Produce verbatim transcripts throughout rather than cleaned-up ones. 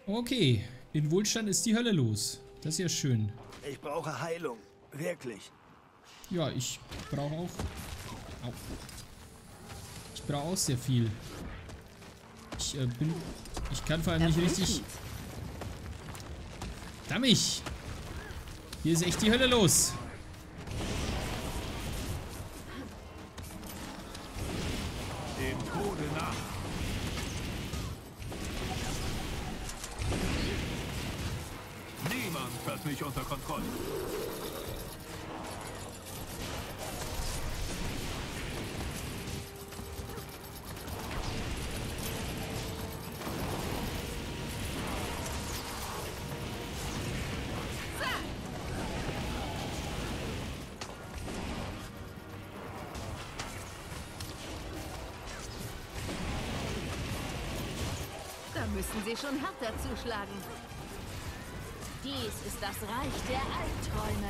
Okay, in Wohlstand ist die Hölle los. Das ist ja schön. Ich brauche Heilung. Wirklich. Ja, ich brauche auch... Au. Ich brauche auch sehr viel. Ich äh, bin... Ich kann vor allem nicht richtig... Verdammt! Hier ist echt die Hölle los. Dem Tode nach. Niemand hat mich unter Kontrolle. Da müssen Sie schon härter zuschlagen. Dies ist das Reich der Albträume.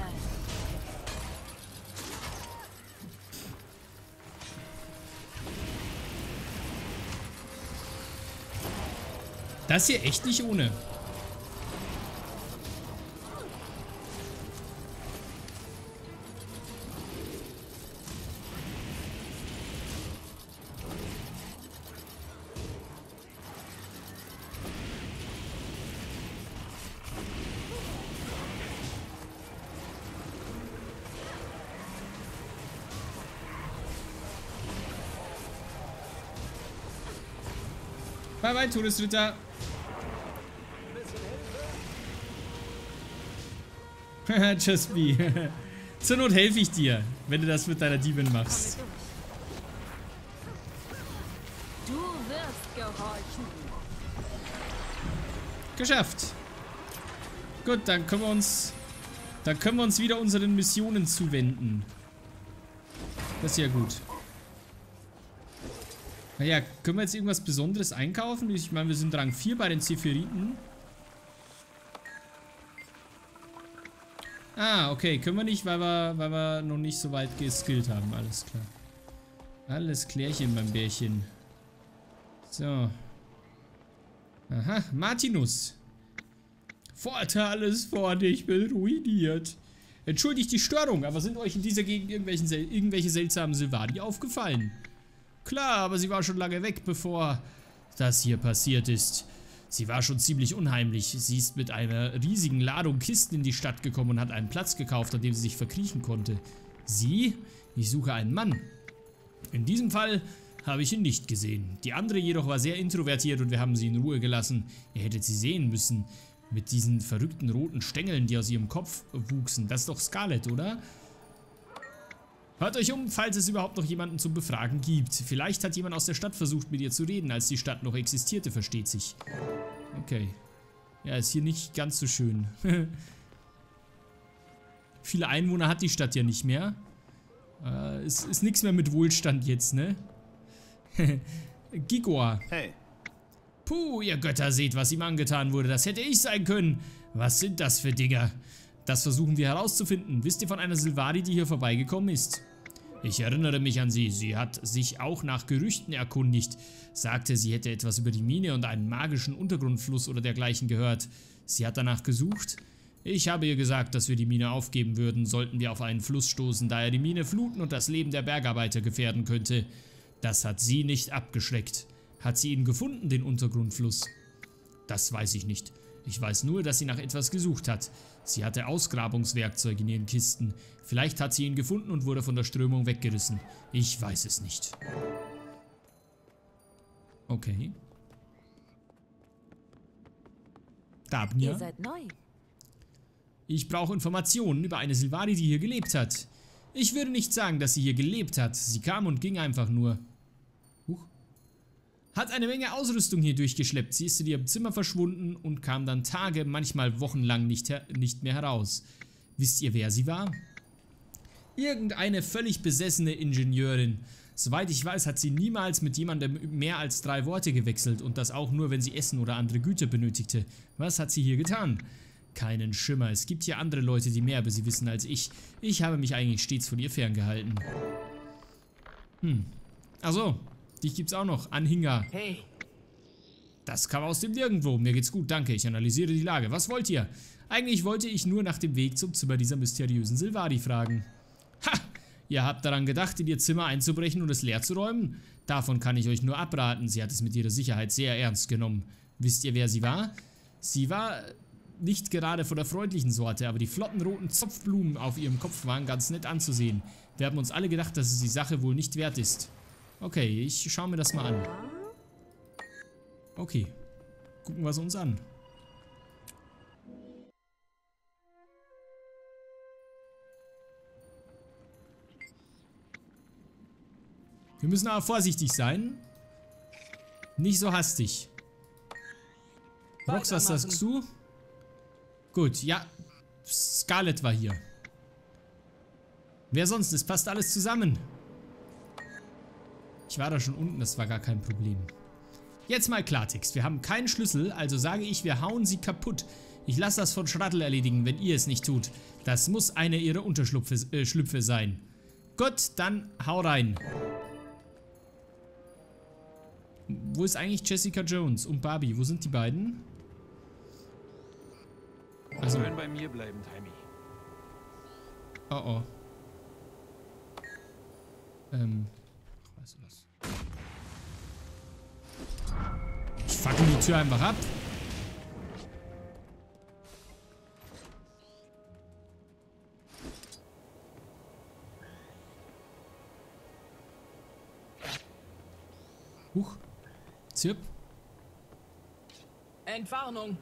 Das hier echt nicht ohne. Bye bye, Todesritter. Just be. Zur Not helfe ich dir, wenn du das mit deiner Diebin machst. Du wirst gehorchen. Geschafft. Gut, dann können wir uns... Dann können wir uns wieder unseren Missionen zuwenden. Das ist ja gut. Naja, können wir jetzt irgendwas Besonderes einkaufen? Ich meine, wir sind Rang vier bei den Zephyriten. Ah, okay. Können wir nicht, weil wir, weil wir noch nicht so weit geskillt haben. Alles klar. Alles klärchen beim Bärchen. So. Aha, Martinus. Vorteil ist fort, ich bin ruiniert. Entschuldigt die Störung, aber sind euch in dieser Gegend irgendwelchen, irgendwelche seltsamen Silvari aufgefallen? Klar, aber sie war schon lange weg, bevor das hier passiert ist. Sie war schon ziemlich unheimlich. Sie ist mit einer riesigen Ladung Kisten in die Stadt gekommen und hat einen Platz gekauft, an dem sie sich verkriechen konnte. Sie? Ich suche einen Mann. In diesem Fall habe ich ihn nicht gesehen. Die andere jedoch war sehr introvertiert und wir haben sie in Ruhe gelassen. Ihr hättet sie sehen müssen. Mit diesen verrückten roten Stängeln, die aus ihrem Kopf wuchsen. Das ist doch Scarlet, oder? Hört euch um, falls es überhaupt noch jemanden zum Befragen gibt. Vielleicht hat jemand aus der Stadt versucht, mit ihr zu reden, als die Stadt noch existierte, versteht sich. Okay. Ja, ist hier nicht ganz so schön. Viele Einwohner hat die Stadt ja nicht mehr. Äh, es ist nichts mehr mit Wohlstand jetzt, ne? Gigor. Hey. Puh, ihr Götter, seht, was ihm angetan wurde. Das hätte ich sein können. Was sind das für Dinger? Das versuchen wir herauszufinden. Wisst ihr von einer Silvari, die hier vorbeigekommen ist? Ich erinnere mich an sie. Sie hat sich auch nach Gerüchten erkundigt. Sagte, sie hätte etwas über die Mine und einen magischen Untergrundfluss oder dergleichen gehört. Sie hat danach gesucht. Ich habe ihr gesagt, dass wir die Mine aufgeben würden, sollten wir auf einen Fluss stoßen, da er die Mine fluten und das Leben der Bergarbeiter gefährden könnte. Das hat sie nicht abgeschreckt. Hat sie ihn gefunden, den Untergrundfluss? Das weiß ich nicht. Ich weiß nur, dass sie nach etwas gesucht hat. Sie hatte Ausgrabungswerkzeuge in ihren Kisten. Vielleicht hat sie ihn gefunden und wurde von der Strömung weggerissen. Ich weiß es nicht. Okay. Dabnia. Ihr seid neu. Ich brauche Informationen über eine Silvari, die hier gelebt hat. Ich würde nicht sagen, dass sie hier gelebt hat. Sie kam und ging einfach nur. Huch. Hat eine Menge Ausrüstung hier durchgeschleppt. Sie ist in ihrem Zimmer verschwunden und kam dann Tage, manchmal wochenlang nicht, nicht mehr heraus. Wisst ihr, wer sie war? Irgendeine völlig besessene Ingenieurin. Soweit ich weiß, hat sie niemals mit jemandem mehr als drei Worte gewechselt und das auch nur, wenn sie Essen oder andere Güter benötigte. Was hat sie hier getan? Keinen Schimmer. Es gibt hier andere Leute, die mehr über sie wissen als ich. Ich habe mich eigentlich stets von ihr ferngehalten. Hm. Ach so. Dich gibt's auch noch. Anhänger. Hey. Das kam aus dem Nirgendwo. Mir geht's gut, danke. Ich analysiere die Lage. Was wollt ihr? Eigentlich wollte ich nur nach dem Weg zum Zimmer dieser mysteriösen Silvari fragen. Ha! Ihr habt daran gedacht, in ihr Zimmer einzubrechen und es leer zu räumen? Davon kann ich euch nur abraten. Sie hat es mit ihrer Sicherheit sehr ernst genommen. Wisst ihr, wer sie war? Sie war nicht gerade von der freundlichen Sorte, aber die flotten roten Zopfblumen auf ihrem Kopf waren ganz nett anzusehen. Wir haben uns alle gedacht, dass es die Sache wohl nicht wert ist. Okay, ich schaue mir das mal an. Okay. Gucken wir es uns an. Wir müssen aber vorsichtig sein. Nicht so hastig. Rox, was sagst du? Gut, ja. Scarlet war hier. Wer sonst? Es passt alles zusammen. Ich war da schon unten, das war gar kein Problem. Jetzt mal Klartext. Wir haben keinen Schlüssel, also sage ich, wir hauen sie kaputt. Ich lasse das von Schrattel erledigen, wenn ihr es nicht tut. Das muss eine ihrer Unterschlüpfe äh, Schlüpfe sein. Gut, dann hau rein. Wo ist eigentlich Jessica Jones und Barbie? Wo sind die beiden? Also. Sollen bei mir bleiben, Timmy. Oh oh. Ähm. Ach, weißt du was? Ich fackel die Tür einfach ab. Huch. Zirp. Entwarnung.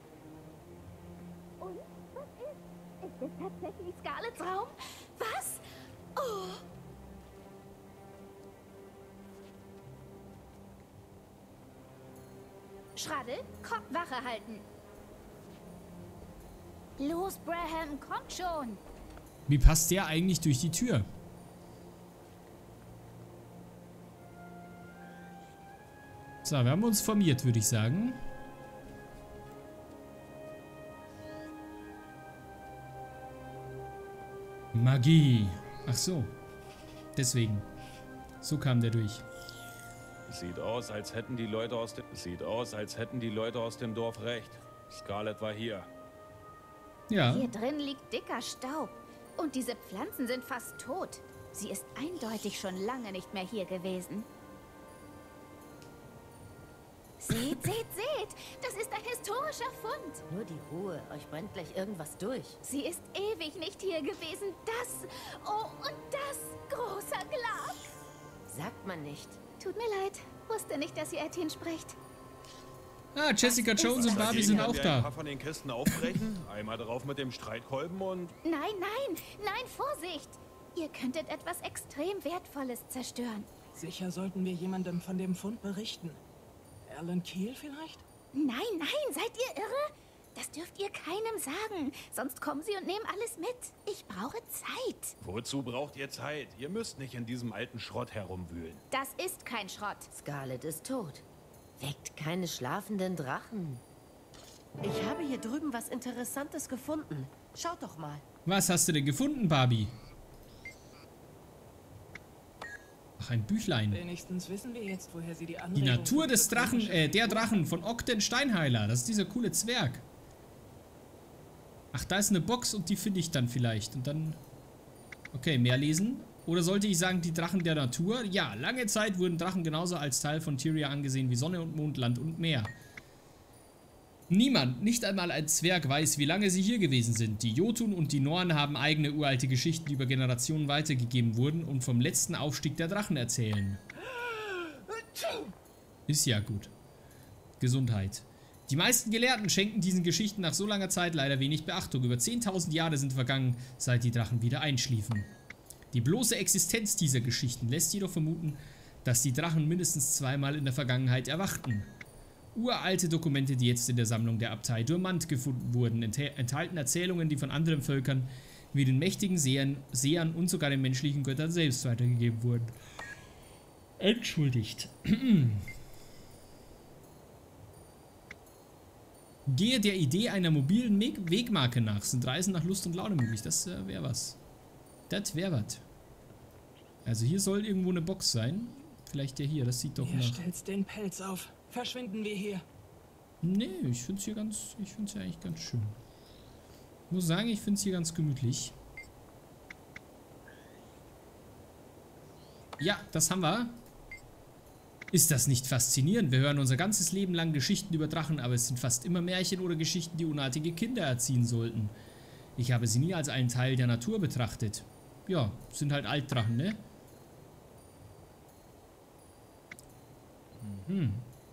Und was ist? Ist es tatsächlich Scarlets Raum? Was? Oh. Schraddel, Kopf Wache halten. Los, Braham, kommt schon. Wie passt der eigentlich durch die Tür? So, wir haben uns formiert, würde ich sagen. Magie. Ach so. Deswegen. So kam der durch. Sieht aus, als hätten die Leute aus dem Sieht aus, als hätten die Leute aus dem Dorf recht. Scarlet war hier. Ja. Hier drin liegt dicker Staub. Und diese Pflanzen sind fast tot. Sie ist eindeutig schon lange nicht mehr hier gewesen. Seht, seht, seht! Das ist ein historischer Fund. Nur die Ruhe, euch brennt gleich irgendwas durch. Sie ist ewig nicht hier gewesen. Das, oh, und das großer Glas. Sagt man nicht. Tut mir leid. Wusste nicht, dass ihr Etienne spricht. Ah, Jessica Jones und Barbie sind auch Ein da. paar von den Kisten aufbrechen, einmal drauf mit dem Streitkolben und... Nein, nein, nein, Vorsicht! Ihr könntet etwas extrem Wertvolles zerstören. Sicher sollten wir jemandem von dem Fund berichten. Alan Keel vielleicht? Nein, nein, seid ihr irre? Das dürft ihr keinem sagen. Sonst kommen sie und nehmen alles mit. Ich brauche Zeit. Wozu braucht ihr Zeit? Ihr müsst nicht in diesem alten Schrott herumwühlen. Das ist kein Schrott. Scarlet ist tot. Weckt keine schlafenden Drachen. Ich habe hier drüben was Interessantes gefunden. Schaut doch mal. Was hast du denn gefunden, Barbie? Ach, ein Büchlein. Wenigstens wissen wir jetzt, woher sie die Die Anregung Natur des für Drachen, komische äh, der Figuren Drachen von Ogden Steinheiler. Das ist dieser coole Zwerg. Ach, da ist eine Box und die finde ich dann vielleicht. Und dann... Okay, mehr lesen. Oder sollte ich sagen, die Drachen der Natur? Ja, lange Zeit wurden Drachen genauso als Teil von Tyria angesehen wie Sonne und Mond, Land und Meer. Niemand, nicht einmal ein Zwerg, weiß, wie lange sie hier gewesen sind. Die Jotun und die Norn haben eigene uralte Geschichten, die über Generationen weitergegeben wurden und vom letzten Aufstieg der Drachen erzählen. Ist ja gut. Gesundheit. Die meisten Gelehrten schenken diesen Geschichten nach so langer Zeit leider wenig Beachtung. Über zehntausend Jahre sind vergangen, seit die Drachen wieder einschliefen. Die bloße Existenz dieser Geschichten lässt jedoch vermuten, dass die Drachen mindestens zweimal in der Vergangenheit erwachten. Uralte Dokumente, die jetzt in der Sammlung der Abtei Durmant gefunden wurden, enthalten Erzählungen, die von anderen Völkern wie den mächtigen Sehern, Sehern und sogar den menschlichen Göttern selbst weitergegeben wurden. Entschuldigt. Gehe der Idee einer mobilen Wegmarke nach. Sind Reisen nach Lust und Laune möglich? Das äh, wäre was. Das wäre was. Also hier soll irgendwo eine Box sein. Vielleicht ja hier, das sieht doch Ihr nach... stellt den Pelz auf. verschwinden wir hier. Nee, ich finde es hier ganz, ich finde es ja eigentlich ganz schön. Ich muss sagen, ich finde es hier ganz gemütlich. Ja, das haben wir. Ist das nicht faszinierend? Wir hören unser ganzes Leben lang Geschichten über Drachen, aber es sind fast immer Märchen oder Geschichten, die unartige Kinder erziehen sollten. Ich habe sie nie als einen Teil der Natur betrachtet. Ja, sind halt Altdrachen, ne? Mhm.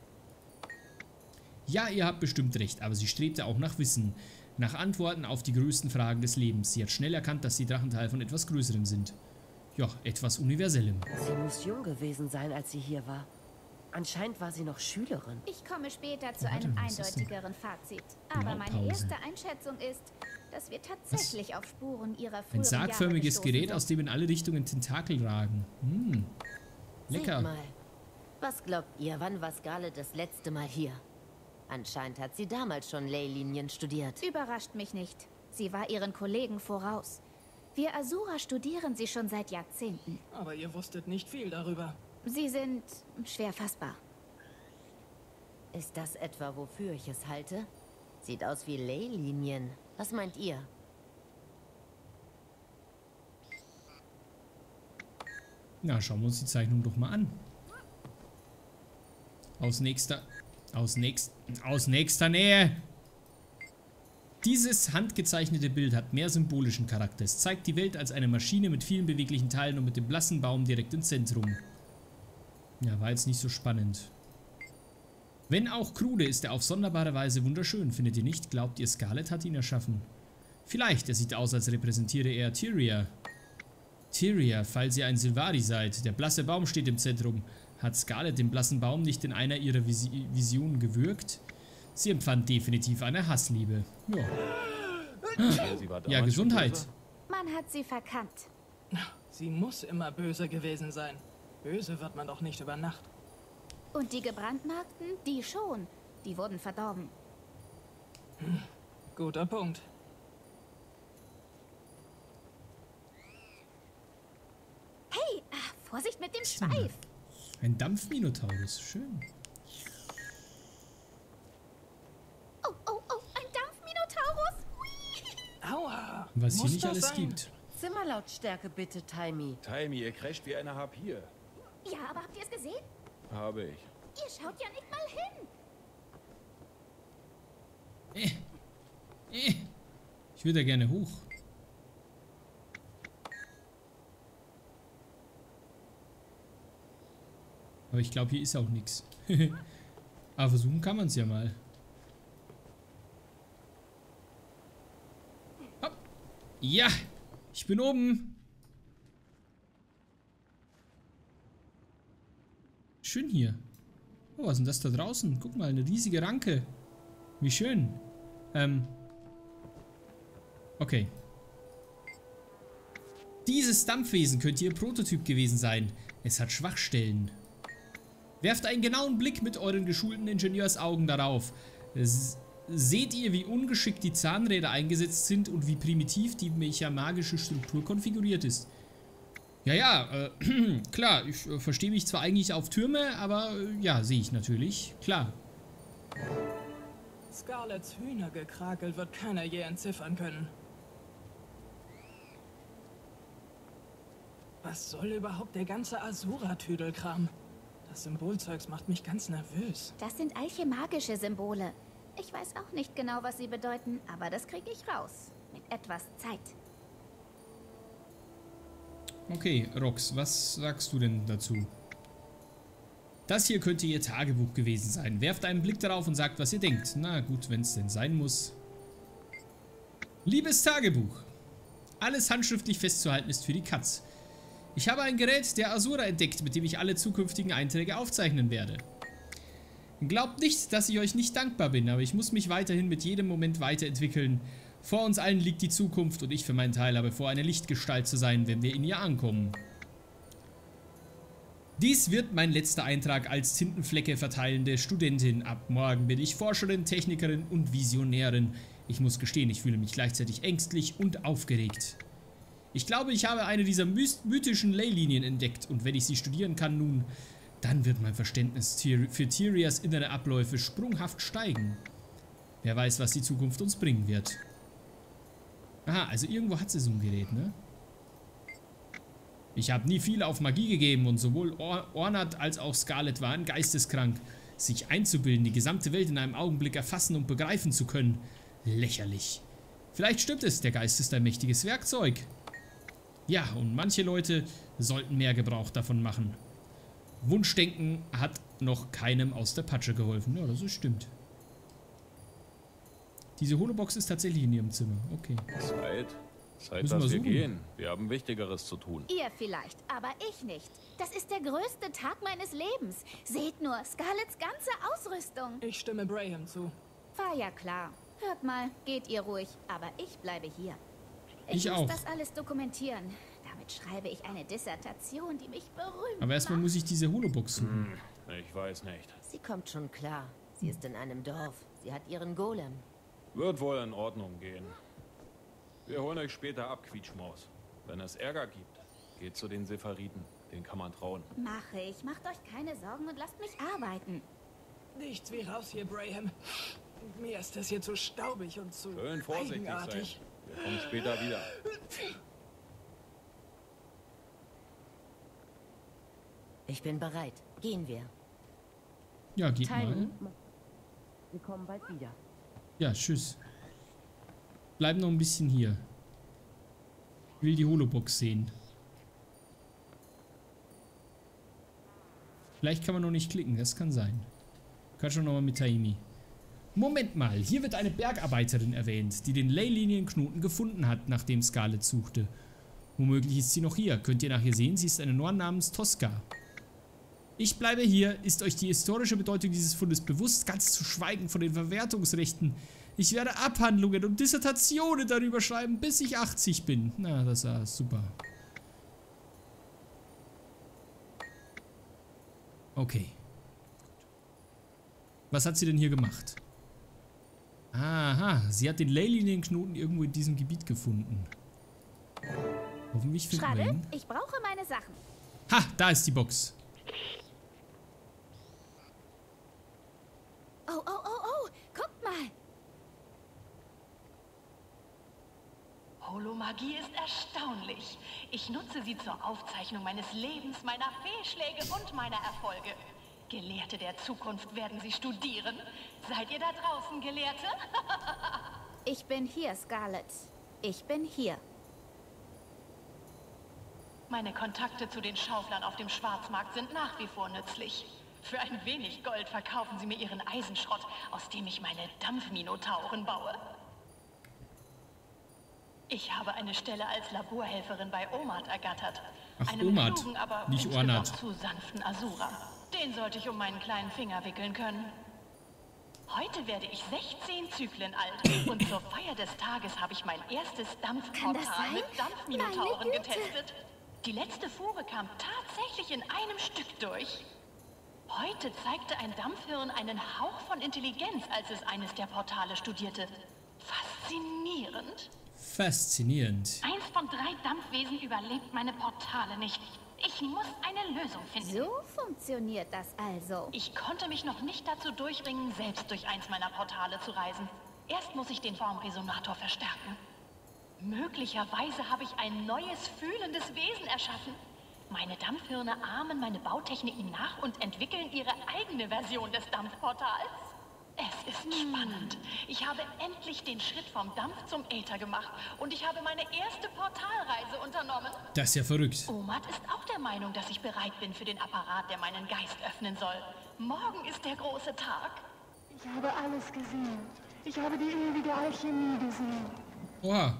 Ja, ihr habt bestimmt recht, aber sie strebte auch nach Wissen. Nach Antworten auf die größten Fragen des Lebens. Sie hat schnell erkannt, dass die Drachen Teil von etwas Größerem sind. Ja, etwas Universellem. Sie muss jung gewesen sein, als sie hier war. Anscheinend war sie noch Schülerin. Ich komme später zu Oh, warte, einem was ist denn? eindeutigeren Fazit. Aber meine Blaupause. erste Einschätzung ist, dass wir tatsächlich auf Spuren ihrer früheren Ein sargförmiges Jahre gestoßen Gerät, sind. aus dem in alle Richtungen Tentakel ragen. Hm. Lecker. Seht mal. Was glaubt ihr, wann war Scarlet das letzte Mal hier? Anscheinend hat sie damals schon Leylinien studiert. Überrascht mich nicht. Sie war ihren Kollegen voraus. Wir Asura studieren sie schon seit Jahrzehnten. Aber ihr wusstet nicht viel darüber. Sie sind schwer fassbar. Ist das etwa, wofür ich es halte? Sieht aus wie Leylinien. Was meint ihr? Na, schauen wir uns die Zeichnung doch mal an. Aus nächster... Aus nächst... Aus nächster Nähe! Dieses handgezeichnete Bild hat mehr symbolischen Charakter. Es zeigt die Welt als eine Maschine mit vielen beweglichen Teilen und mit dem blassen Baum direkt im Zentrum. Ja, war jetzt nicht so spannend. Wenn auch krude, ist er auf sonderbare Weise wunderschön, findet ihr nicht? Glaubt ihr, Scarlet hat ihn erschaffen? Vielleicht, er sieht aus, als repräsentiere er Tyria. Tyria, falls ihr ein Sylvari seid. Der blasse Baum steht im Zentrum. Hat Scarlet den blassen Baum nicht in einer ihrer Vis Visionen gewürgt? Sie empfand definitiv eine Hassliebe. Ja, Ja, sie war ja damals schon Gesundheit. böse. Man hat sie verkannt. Sie muss immer böse gewesen sein. Böse wird man doch nicht über Nacht. Und die Gebrandmarkten, die schon. Die wurden verdorben. Guter Punkt. Hey, ah, Vorsicht mit dem Schweif. Ein Dampfminotaurus, schön. Oh, oh, oh, ein Dampfminotaurus. Hui. Aua! Was hier Muss nicht das alles sein? gibt. Zimmerlautstärke bitte, Taimi. Taimi, ihr crasht wie eine Harpie. Ja, aber habt ihr es gesehen? Habe ich. Ihr schaut ja nicht mal hin. Äh. Äh. Ich würde da gerne hoch. Aber ich glaube, hier ist auch nichts. Aber versuchen kann man es ja mal. Hopp. Ja, ich bin oben. Schön hier. Oh, was ist denn das da draußen? Guck mal, eine riesige Ranke. Wie schön. Ähm. Okay. Dieses Dampfwesen könnte ihr Prototyp gewesen sein. Es hat Schwachstellen. Werft einen genauen Blick mit euren geschulten Ingenieursaugen darauf. S- Seht ihr, wie ungeschickt die Zahnräder eingesetzt sind und wie primitiv die mechamagische Struktur konfiguriert ist? Ja, ja, äh, klar, ich äh, verstehe mich zwar eigentlich auf Türme, aber äh, ja, sehe ich natürlich. Klar. Scarlets Hühnergekrakel wird keiner je entziffern können. Was soll überhaupt der ganze Asura-Tüdelkram? Das Symbolzeugs macht mich ganz nervös. Das sind alchemagische Symbole. Ich weiß auch nicht genau, was sie bedeuten, aber das kriege ich raus. Mit etwas Zeit. Okay, Rox, was sagst du denn dazu? Das hier könnte ihr Tagebuch gewesen sein. Werft einen Blick darauf und sagt, was ihr denkt. Na gut, wenn es denn sein muss. Liebes Tagebuch. Alles handschriftlich festzuhalten ist für die Katz. Ich habe ein Gerät der Asura entdeckt, mit dem ich alle zukünftigen Einträge aufzeichnen werde. Glaubt nicht, dass ich euch nicht dankbar bin, aber ich muss mich weiterhin mit jedem Moment weiterentwickeln. Vor uns allen liegt die Zukunft und ich für meinen Teil habe vor, eine Lichtgestalt zu sein, wenn wir in ihr ankommen. Dies wird mein letzter Eintrag als Tintenflecke verteilende Studentin. Ab morgen bin ich Forscherin, Technikerin und Visionärin. Ich muss gestehen, ich fühle mich gleichzeitig ängstlich und aufgeregt. Ich glaube, ich habe eine dieser mythischen Leylinien entdeckt und wenn ich sie studieren kann nun, dann wird mein Verständnis für Tyrias innere Abläufe sprunghaft steigen. Wer weiß, was die Zukunft uns bringen wird. Aha, also irgendwo hat sie so ein Gerät, ne? Ich habe nie viel auf Magie gegeben und sowohl Or Ornat als auch Scarlet waren geisteskrank. Sich einzubilden, die gesamte Welt in einem Augenblick erfassen und begreifen zu können. Lächerlich. Vielleicht stimmt es, der Geist ist ein mächtiges Werkzeug. Ja, und manche Leute sollten mehr Gebrauch davon machen. Wunschdenken hat noch keinem aus der Patsche geholfen. Ja, das ist stimmt. Diese Holobox ist tatsächlich in ihrem Zimmer. Okay. Zeit. Zeit, Müssen dass wir wir suchen. gehen. Wir haben Wichtigeres zu tun. Ihr vielleicht, aber ich nicht. Das ist der größte Tag meines Lebens. Seht nur, Scarlets ganze Ausrüstung. Ich stimme Braham zu. War ja klar. Hört mal, geht ihr ruhig, aber ich bleibe hier. Ich, Ich muss auch. das alles dokumentieren. Damit schreibe ich eine Dissertation, die mich berühmt Aber erstmal macht. muss ich diese Holobox suchen. Ich weiß nicht. Sie kommt schon klar. Sie ist in einem Dorf. Sie hat ihren Golem. Wird wohl in Ordnung gehen. Wir holen euch später ab, Quietschmaus. Wenn es Ärger gibt, geht zu den Sephariten. Den kann man trauen. Mache ich. Macht euch keine Sorgen und lasst mich arbeiten. Nichts wie raus hier, Braham. Mir ist das hier zu staubig und zu Schön vorsichtig sein. eigenartig. Wir kommen später wieder. Ich bin bereit. Gehen wir. Ja, geht mal. Teilen. Wir kommen bald wieder. Ja, tschüss. Bleib noch ein bisschen hier. Ich will die Holobox sehen. Vielleicht kann man noch nicht klicken, das kann sein. Kann schon nochmal mit Taimi. Moment mal, hier wird eine Bergarbeiterin erwähnt, die den Leylilienknoten gefunden hat, nachdem Scarlet suchte. Womöglich ist sie noch hier. Könnt ihr nachher sehen, sie ist eine Norn namens Tosca. Ich bleibe hier. Ist euch die historische Bedeutung dieses Fundes bewusst, ganz zu schweigen von den Verwertungsrechten? Ich werde Abhandlungen und Dissertationen darüber schreiben, bis ich achtzig bin. Na, das war super. Okay. Was hat sie denn hier gemacht? Aha, sie hat den Leylilienknoten irgendwo in diesem Gebiet gefunden. Hoffentlich finden wir Schade, ihn. ich brauche meine Sachen. Ha, da ist die Box. Oh, oh, oh, oh, guckt mal. Holomagie ist erstaunlich. Ich nutze sie zur Aufzeichnung meines Lebens, meiner Fehlschläge und meiner Erfolge. Gelehrte der Zukunft werden sie studieren. Seid ihr da draußen, Gelehrte? Ich bin hier, Scarlet. Ich bin hier. Meine Kontakte zu den Schauflern auf dem Schwarzmarkt sind nach wie vor nützlich. Für ein wenig Gold verkaufen sie mir ihren Eisenschrott, aus dem ich meine Dampfminotauren baue. Ich habe eine Stelle als Laborhelferin bei Omat ergattert. Ach, Einem Omat, klugen, aber nicht insgesamt Ornat. zu sanften Asura. Den sollte ich um meinen kleinen Finger wickeln können. Heute werde ich sechzehn Zyklen alt und zur Feier des Tages habe ich mein erstes Kann das Dampfportal sein? mit Dampfminotauren Meine Güte. getestet. Die letzte Fuhre kam tatsächlich in einem Stück durch. Heute zeigte ein Dampfhirn einen Hauch von Intelligenz, als es eines der Portale studierte. Faszinierend. Faszinierend. Eins von drei Dampfwesen überlebt meine Portale nicht. Ich muss eine Lösung finden. So funktioniert das also. Ich konnte mich noch nicht dazu durchringen, selbst durch eins meiner Portale zu reisen. Erst muss ich den Formresonator verstärken. Möglicherweise habe ich ein neues, fühlendes Wesen erschaffen. Meine Dampfhirne ahmen meine Bautechniken nach und entwickeln ihre eigene Version des Dampfportals. Es ist spannend. Ich habe endlich den Schritt vom Dampf zum Äther gemacht und ich habe meine erste Portalreise unternommen. Das ist ja verrückt. Omat ist auch der Meinung, dass ich bereit bin für den Apparat, der meinen Geist öffnen soll. Morgen ist der große Tag. Ich habe alles gesehen. Ich habe die ewige Alchemie gesehen. Oha.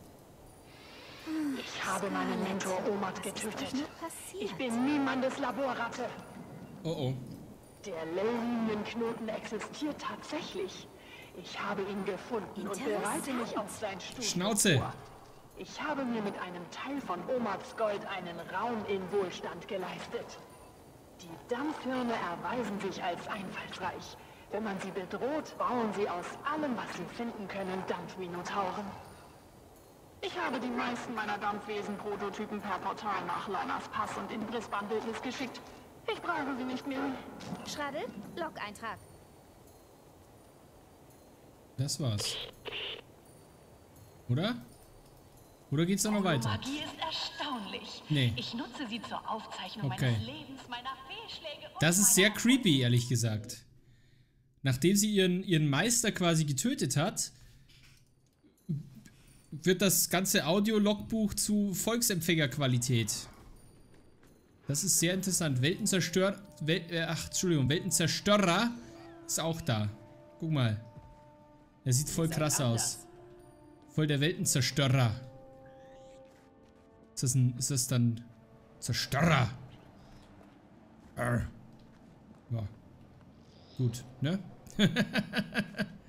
Ich habe meinen Mentor Omat getötet. Passiert. Ich bin niemandes Laborratte. Oh oh. Der Leylilienknoten existiert tatsächlich. Ich habe ihn gefunden und bereite mich auf sein Studium Schnauze. vor. Ich habe mir mit einem Teil von Omats Gold einen Raum in Wohlstand geleistet. Die Dampfhirne erweisen sich als einfallsreich. Wenn man sie bedroht, bauen sie aus allem, was sie finden können, Dampfminotauren. Ich habe die meisten meiner Dampfwesen-Prototypen per Portal nach Lanas Pass und in Brisbane-Bildnis geschickt. Ich brauche sie nicht mehr. Schraddel, Log-Eintrag. Das war's. Oder? Oder geht's da noch weiter? Magie ist erstaunlich. Nee. Ich nutze sie zur Aufzeichnung Okay. meines Lebens, meiner Fehlschläge und Das ist sehr meiner creepy, ehrlich gesagt. Nachdem sie ihren, ihren Meister quasi getötet hat, wird das ganze Audio-Logbuch zu Volksempfängerqualität. Das ist sehr interessant. Weltenzerstör... Wel äh, ach, Entschuldigung. Weltenzerstörer ist auch da. Guck mal. Er sieht voll krass aus. Voll der Weltenzerstörer. Ist das ein... Ist das dann... Zerstörer? Arr. Ja. Gut, ne?